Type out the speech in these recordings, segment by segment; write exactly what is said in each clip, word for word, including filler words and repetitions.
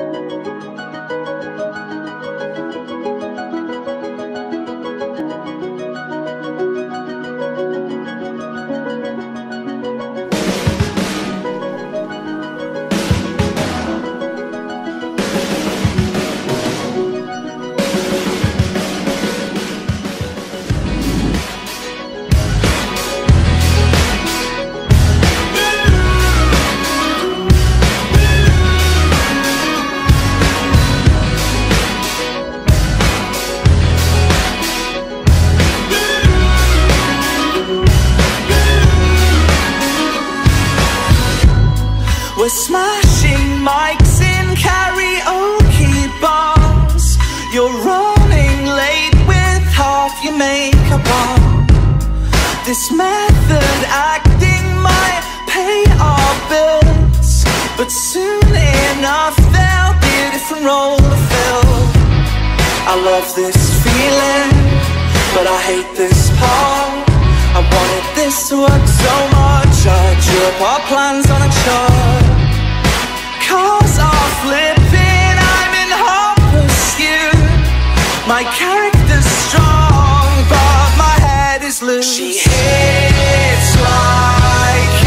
We're smashing mics in karaoke bars. You're running late with half your makeup on. This method acting might pay our bills, but soon enough there'll be a different role to fill. I love this feeling, but I hate this part. I wanted this to work so much, I drew up our plans on a chart. Cars are flipping, I'm in hot pursuit. My character's strong, but my head is loose. She hits like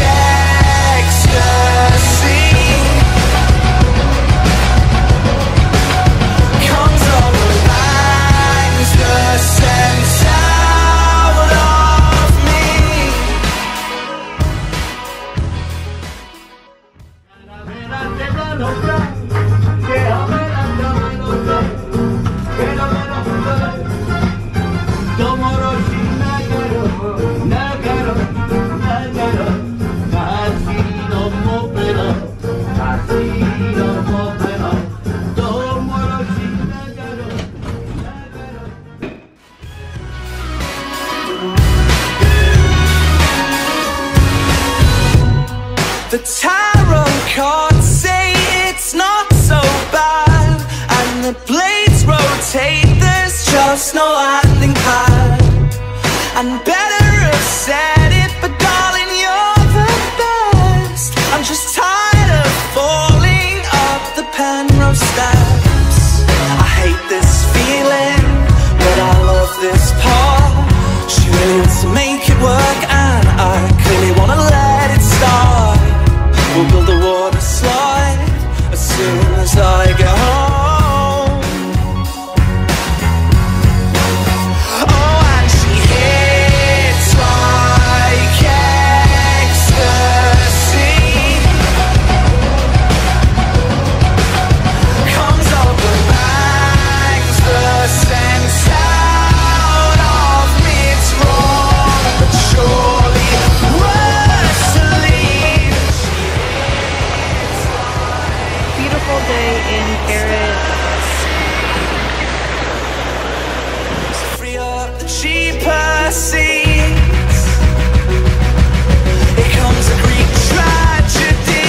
ecstasy, comes up and bangs the sense out of me. The tarot cards say it's not so bad, and the blades rotate, there's just no landing pad. And better have said it, but darling, you're the best. I'm just tired of falling up the Penrose steps. I hate this feeling, but I love this part. She really wants to make it work, and I clearly wanna let it start. We'll build a water slide as soon as I get home. Oh, and she hits like ecstasy, comes up and bangs the sense out of me. It's wrong, but surely worse to leave. Beautiful day in Paris. Free up the cheaper seats. Here comes a Greek tragedy.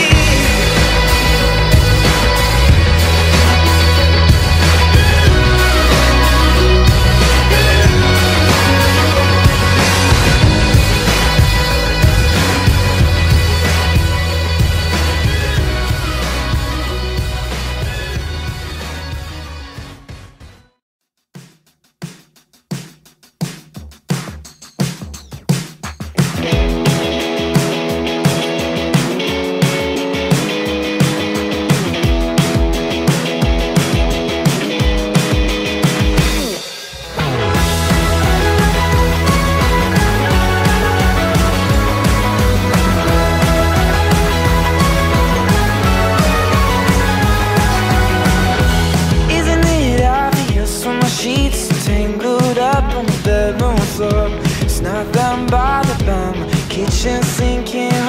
It's not down by the bum, kitchen sinking